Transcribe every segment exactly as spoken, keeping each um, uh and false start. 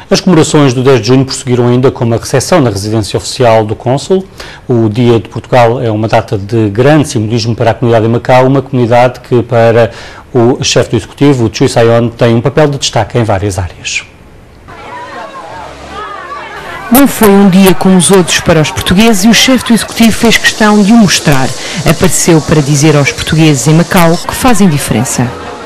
As comemorações do dez de junho prosseguiram ainda com uma recepção na residência oficial do cônsul. O Dia de Portugal é uma data de grande simbolismo para a comunidade de Macau, uma comunidade que, para o chefe do Executivo, o Chui Sai-on, tem um papel de destaque em várias áreas. Não foi um dia como os outros para os portugueses e o chefe do Executivo fez questão de o mostrar. Apareceu para dizer aos portugueses em Macau que fazem diferença.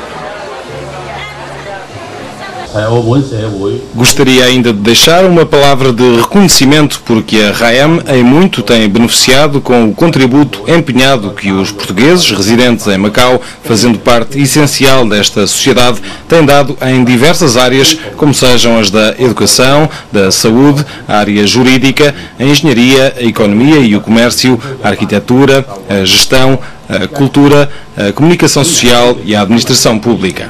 Gostaria ainda de deixar uma palavra de reconhecimento porque a R A E M em muito tem beneficiado com o contributo empenhado que os portugueses residentes em Macau, fazendo parte essencial desta sociedade, têm dado em diversas áreas, como sejam as da educação, da saúde, a área jurídica, a engenharia, a economia e o comércio, a arquitetura, a gestão, a cultura, a comunicação social e a administração pública.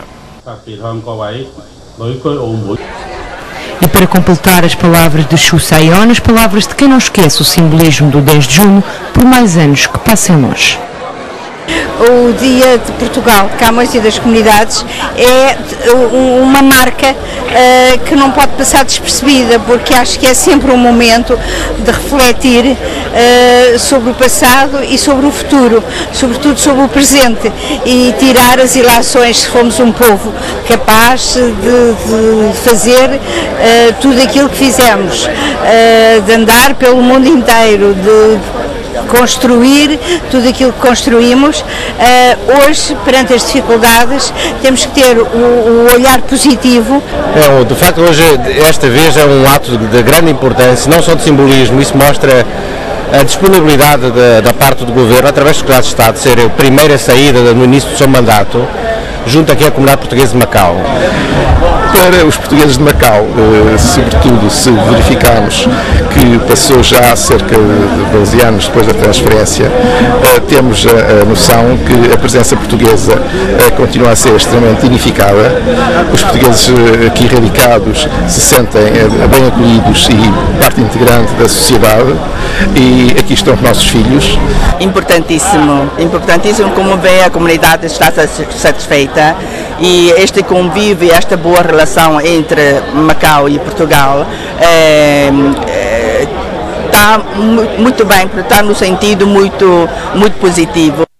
E para completar as palavras de Chui Sai-on, as palavras de quem não esquece o simbolismo do dez de junho, por mais anos que passem longe. O Dia de Portugal, Camões e das Comunidades, é uma marca uh, que não pode passar despercebida, porque acho que é sempre um momento de refletir uh, sobre o passado e sobre o futuro, sobretudo sobre o presente, e tirar as ilações se fomos um povo capaz de, de fazer uh, tudo aquilo que fizemos, uh, de andar pelo mundo inteiro, de construir tudo aquilo que construímos. Uh, hoje, perante as dificuldades, temos que ter o, o olhar positivo. É, de facto, hoje, esta vez, é um ato de, de grande importância, não só de simbolismo, isso mostra a disponibilidade da, da parte do Governo, através do Secretário de Estado, de ser a primeira saída no início do seu mandato, junto aqui à comunidade portuguesa de Macau. Para os portugueses de Macau, sobretudo se verificarmos que passou já há cerca de doze anos depois da transferência, temos a noção que a presença portuguesa continua a ser extremamente dignificada. Os portugueses aqui radicados se sentem bem acolhidos e parte integrante da sociedade, e aqui estão os nossos filhos. Importantíssimo, importantíssimo, como vê, a comunidade está satisfeita e este convívio, esta boa relação entre Macau e Portugal é, é, está muito bem, está no sentido muito, muito positivo.